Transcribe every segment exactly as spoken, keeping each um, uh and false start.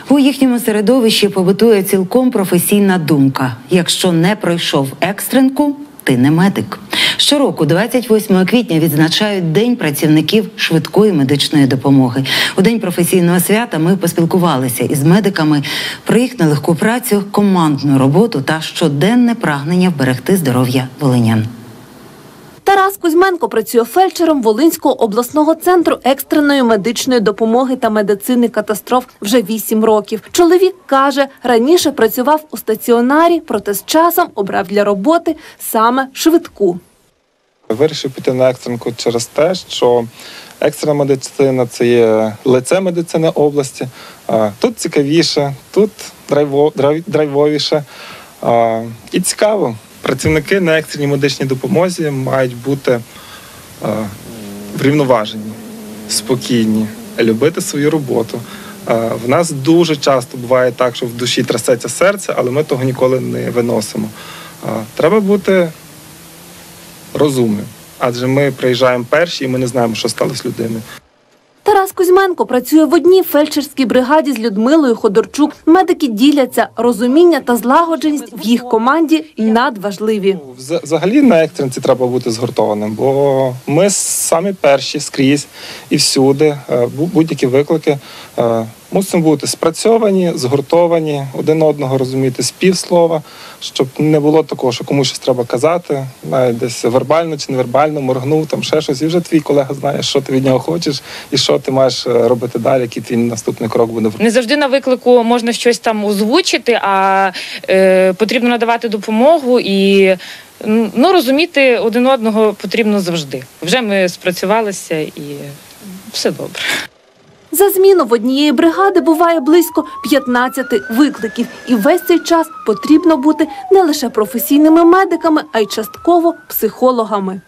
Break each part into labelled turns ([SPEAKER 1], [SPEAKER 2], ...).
[SPEAKER 1] У їхньому середовищі побутує цілком професійна думка: якщо не пройшов екстренку, ти не медик. Щороку, двадцять восьмого квітня, відзначають День працівників швидкої медичної допомоги. У День професійного свята ми поспілкувалися із медиками про їх нелегку працю, командну роботу та щоденне прагнення вберегти здоров'я волинян.
[SPEAKER 2] Тарас Кузьменко працює фельдшером Волинського обласного центру екстреної медичної допомоги та медицини катастроф вже вісім років. Чоловік каже, раніше працював у стаціонарі, проте з часом обрав для роботи саме швидку.
[SPEAKER 3] Вирішив піти на екстренку через те, що екстрена медицина – це є лице медицини області. Тут цікавіше, тут драйвовіше і цікаво. Працівники на екстреній медичній допомозі мають бути е, врівноважені, спокійні, любити свою роботу. Е, в нас дуже часто буває так, що в душі трясеться серце, але ми того ніколи не виносимо. Е, треба бути розумним, адже ми приїжджаємо перші і ми не знаємо, що сталося з людиною.
[SPEAKER 2] Тарас Кузьменко працює в одній фельдшерській бригаді з Людмилою Ходорчук. Медики діляться, розуміння та злагодженість в їх команді надважливі.
[SPEAKER 3] Взагалі на екстренці треба бути згуртованим, бо ми самі перші скрізь і всюди, будь-які виклики, мусимо бути спрацьовані, згуртовані, один одного розуміти з півслова, щоб не було такого, що комусь щось треба казати, навіть десь вербально чи невербально, моргнув, там ще щось, і вже твій колега знає, що ти від нього хочеш і що ти маєш робити далі, який твій наступний крок буде.
[SPEAKER 4] Не завжди на виклику можна щось там озвучити, а е, потрібно надавати допомогу і ну, розуміти один одного потрібно завжди. Вже ми спрацювалися і все добре.
[SPEAKER 2] За зміну в однієї бригади буває близько п'ятнадцяти викликів. І весь цей час потрібно бути не лише професійними медиками, а й частково психологами.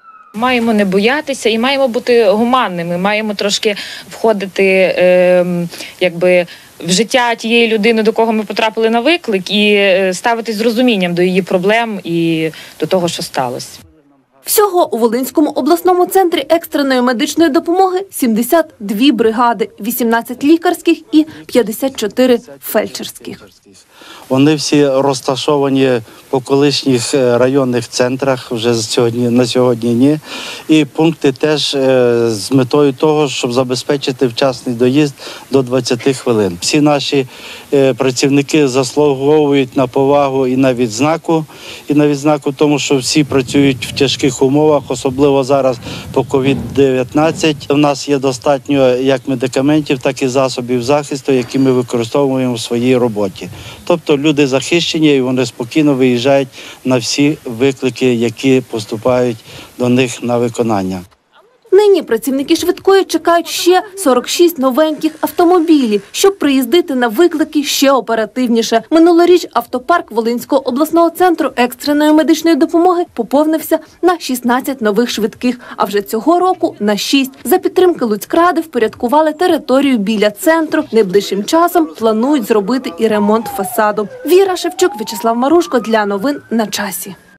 [SPEAKER 4] Маємо не боятися і маємо бути гуманними, маємо трошки входити е, якби, в життя тієї людини, до кого ми потрапили на виклик, і ставитись з розумінням до її проблем і до того, що сталося.
[SPEAKER 2] Всього у Волинському обласному центрі екстреної медичної допомоги сімдесят дві бригади, вісімнадцять лікарських і п'ятдесят чотири фельдшерських.
[SPEAKER 5] Вони всі розташовані по колишніх районних центрах, вже сьогодні, на сьогодні ні. І пункти теж з метою того, щоб забезпечити вчасний доїзд до двадцяти хвилин. Всі наші працівники заслуговують на повагу і на відзнаку, і на відзнаку тому, що всі працюють в тяжких умовах, особливо зараз по ковід дев'ятнадцять. У нас є достатньо як медикаментів, так і засобів захисту, які ми використовуємо в своїй роботі. Тобто люди захищені і вони спокійно виїжджають на всі виклики, які поступають до них на виконання.
[SPEAKER 2] Нині працівники швидкої чекають ще сорок шість новеньких автомобілів, щоб приїздити на виклики ще оперативніше. Минулоріч автопарк Волинського обласного центру екстреної медичної допомоги поповнився на шістнадцять нових швидких, а вже цього року на шість. За підтримки Луцькради впорядкували територію біля центру. Найближчим часом планують зробити і ремонт фасаду. Віра Шевчук, В'ячеслав Марушко для новин на часі.